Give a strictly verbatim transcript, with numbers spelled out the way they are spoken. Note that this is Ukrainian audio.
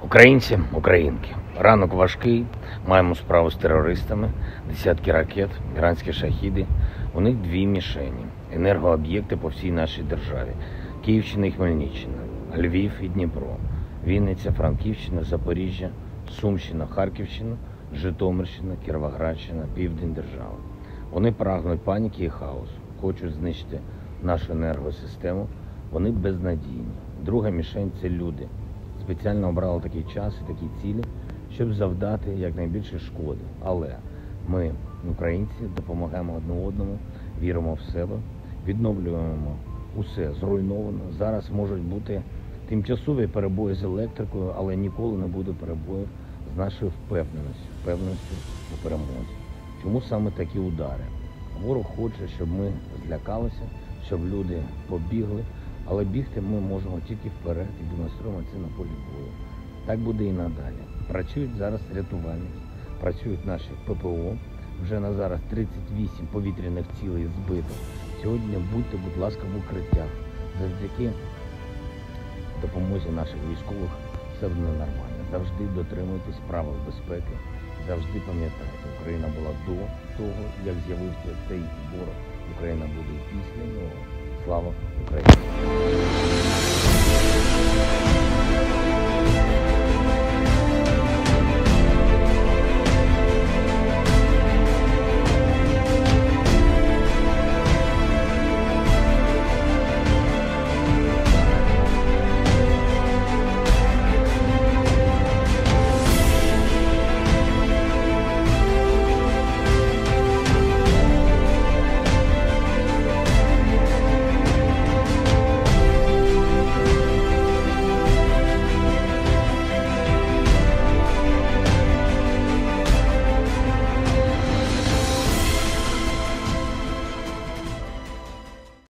Українці, українки, ранок важкий, маємо справу з терористами, десятки ракет, іранські шахіди. У них дві мішені – енергооб'єкти по всій нашій державі. Київщина і Хмельниччина, Львів і Дніпро, Вінниця, Франківщина, Запоріжжя, Сумщина, Харківщина, Житомирщина, Кіровоградщина, Південь держави. Вони прагнуть паніки і хаосу, хочуть знищити нашу енергосистему, вони безнадійні. Друга мішень – це люди. Спеціально обрали такий час і такі цілі, щоб завдати якнайбільше шкоди. Але ми, українці, допомагаємо одне одному, віримо в себе, відновлюємо усе зруйновано. Зараз можуть бути тимчасові перебої з електрикою, але ніколи не буде перебоїв з нашою впевненістю, впевненістю у перемозі. Чому саме такі удари? Ворог хоче, щоб ми злякалися, щоб люди побігли, але бігти ми можемо тільки вперед і демонструємо це на полі бою. Так буде і надалі. Працюють зараз рятувальники, працюють наші ППО. Вже на зараз тридцять вісім повітряних цілей збито. Сьогодні будьте, будь ласка, в укриттях. Завдяки допомозі наших військових все буде нормально. Завжди дотримуйтесь правил безпеки. Завжди пам'ятайте, Україна була до того, як з'явився цей ворог. Україна буде і після нього. Слава Україні!